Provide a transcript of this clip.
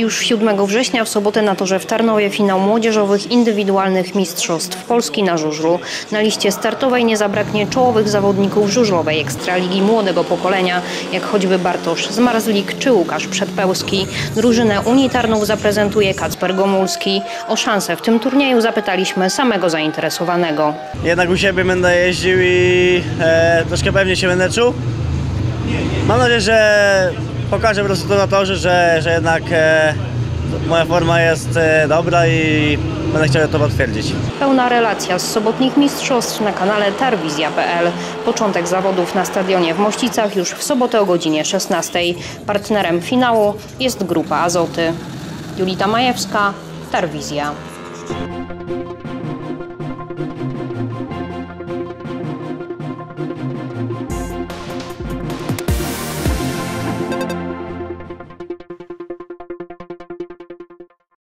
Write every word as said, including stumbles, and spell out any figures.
Już siódmego września w sobotę na torze w Tarnowie finał młodzieżowych indywidualnych mistrzostw Polski na żużlu. Na liście startowej nie zabraknie czołowych zawodników żużlowej Ekstraligi młodego pokolenia, jak choćby Bartosz Zmarzlik czy Łukasz Przedpełski. Drużynę unitarną zaprezentuje Kacper Gomulski. O szansę w tym turnieju zapytaliśmy samego zainteresowanego. Jednak u siebie będę jeździł i e, troszkę pewnie się będę czuł. Mam nadzieję, że pokażę po prostu to na torze, że, że jednak e, moja forma jest e, dobra i będę chciał to potwierdzić. Pełna relacja z sobotnich mistrzostw na kanale tarwizja kropka pe el. Początek zawodów na stadionie w Mościcach już w sobotę o godzinie szesnastej. Partnerem finału jest Grupa Azoty. Julita Majewska, Tarwizja.